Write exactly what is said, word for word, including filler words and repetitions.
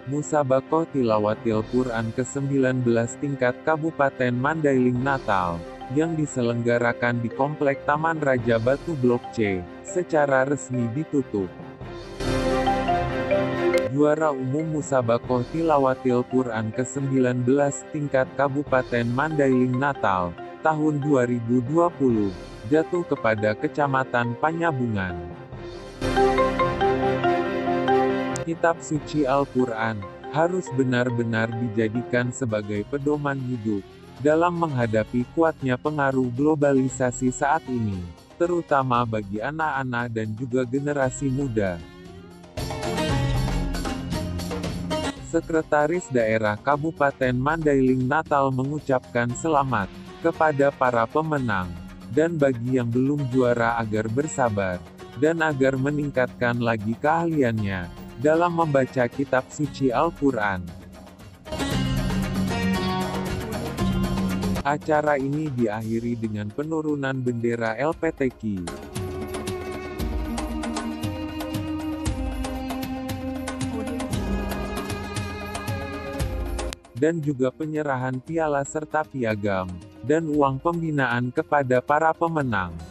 Musabaqoh Tilawatil Quran ke sembilan belas tingkat Kabupaten Mandailing Natal, yang diselenggarakan di Komplek Taman Raja Batu Blok C, secara resmi ditutup. Juara Umum Musabaqoh Tilawatil Quran ke sembilan belas tingkat Kabupaten Mandailing Natal, tahun dua ribu dua puluh, jatuh kepada Kecamatan Panyabungan. Kitab suci Al-Quran harus benar-benar dijadikan sebagai pedoman hidup dalam menghadapi kuatnya pengaruh globalisasi saat ini, terutama bagi anak-anak dan juga generasi muda. Sekretaris Daerah Kabupaten Mandailing Natal mengucapkan selamat kepada para pemenang, dan bagi yang belum juara agar bersabar, dan agar meningkatkan lagi keahliannya dalam membaca kitab suci Al-Quran. Acara ini diakhiri dengan penurunan bendera L P T Q. Dan juga penyerahan piala serta piagam, dan uang pembinaan kepada para pemenang.